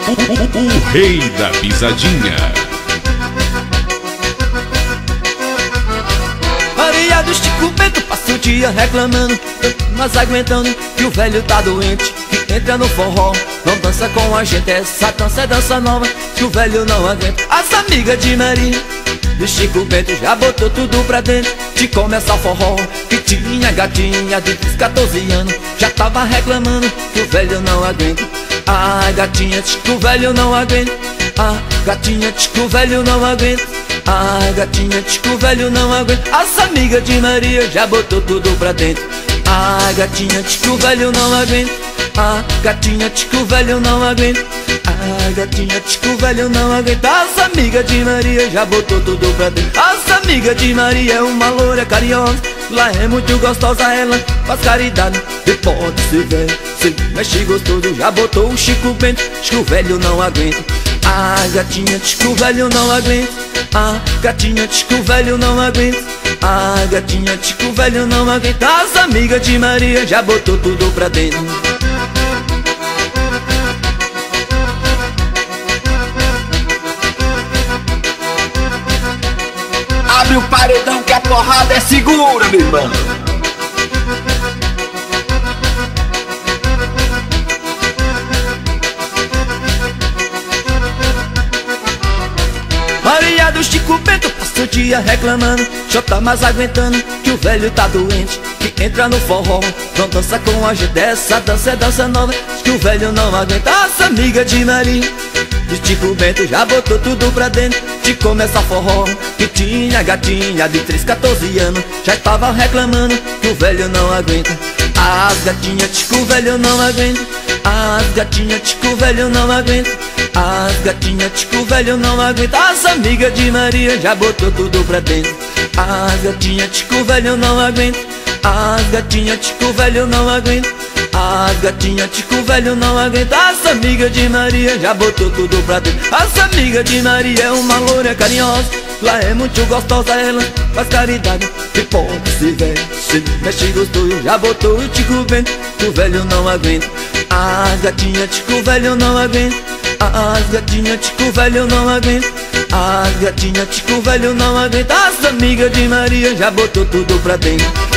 O rei da pisadinha. Maria do Chico Bento passa o dia reclamando, mas aguentando que o velho tá doente. Que entra no forró, não dança com a gente. Essa dança é dança nova que o velho não aguenta. As amigas de Maria do Chico Bento já botou tudo pra dentro de começar forró. Que tinha gatinha de 14 anos, já tava reclamando que o velho não aguenta. Ah, gatinha, diz que o velho não aguenta. Ah, gatinha, diz que o velho não aguenta. Ah, gatinha, diz que o velho não aguenta. As amigas de Maria já botou tudo pra dentro. Ah, gatinha, diz que o velho não aguenta. Ah, gatinha, diz que o velho não aguenta. Ah, gatinha, diz que o velho não aguenta. As amigas de Maria já botou tudo pra dentro. As amigas de Maria é uma loura carinhosa, lá é muito gostosa, ela faz caridade e pode se ver, se mexe gostoso. Já botou o Chico Bento, diz que o velho não aguenta. Ah, gatinha, diz que o velho não aguenta. Ah, gatinha, diz que o velho não aguenta. Ah, gatinha, diz que o velho não aguenta. As amigas de Maria já botou tudo pra dentro. Abre o paredão que a porrada é segura, meu irmão. Maria do Chico Bento passa o dia reclamando, já tá mais aguentando que o velho tá doente. Que entra no forró, não dança com a gente. Essa dança é dança nova que o velho não aguenta. As amigas de Maria do Chico Bento já botou tudo pra dentro de começar forró. Que tinha gatinha de 14 anos, já tava reclamando que o velho não aguenta. As gatinhas diz que o velho não aguenta. As gatinhas diz que o velho não aguenta. As gatinhas diz que o velho não aguenta. As amigas de Maria já botou tudo pra dentro. As gatinhas diz que o velho não aguenta. As gatinhas diz que o velho não aguenta. As gatinhas diz que o velho não aguenta. As amigas de Maria já botou tudo pra dentro. As amigas de Maria é uma loura carinhosa, lá é muito gostosa, ela faz caridade e pode se ver, se mexe gostoso. Já botou o Chico Bento, que o velho não aguenta. As gatinhas diz que o velho não aguenta. As gatinhas diz que o velho não aguenta. As gatinhas diz que o velho não aguenta. As amigas de Maria já botou tudo pra dentro.